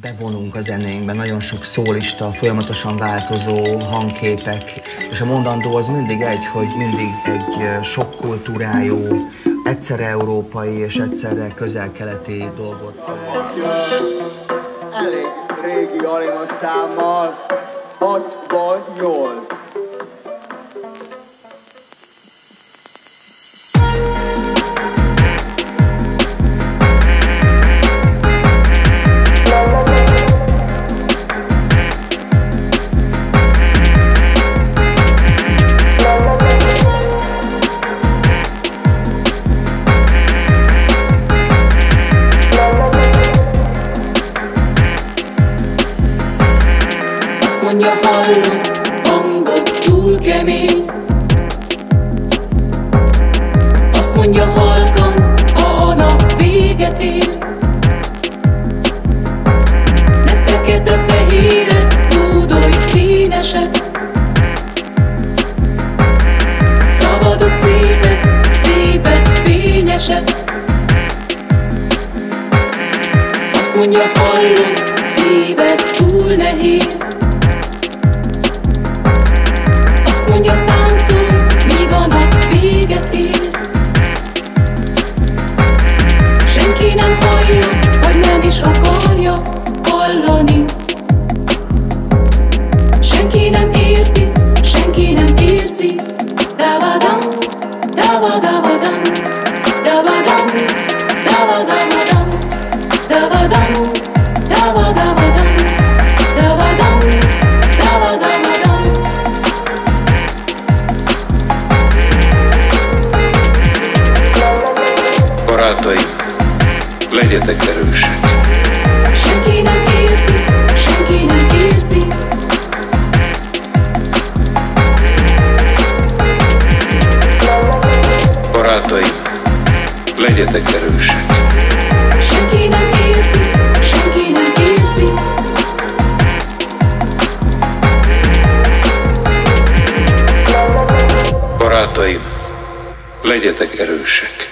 bevonunk a zenénkben, nagyon sok szólista, folyamatosan változó hangképek, és a mondandó az mindig hogy mindig egy sok kultúrájú, egyszerre európai és egyszerre közel-keleti dolgot. Elég régi Alima számmal, 68. Mondja, hallod, hangod túl kemény. Azt mondja halkan, ha a nap véget ér. Ne fekete-fehéret, hódolj színeset. Szabadot, szépet, szépet, fényeset. Azt mondja, hallod, szíved túl nehéz. Mondja, táncolj, míg a nap véget ér. Senki nem hallja, vagy nem is akarja hallani. Senki nem érti, senki nem érzi. Davadam, davadavadam, davadam, davadavadam, davadam, davadavadam, davadam, davadavadam. Barátaim, legyetek erősek! Senki nem érti, senki nem érzi. Barátaim, legyetek erősek! Senki nem érti, senki nem érzi. Barátaim, legyetek erősek!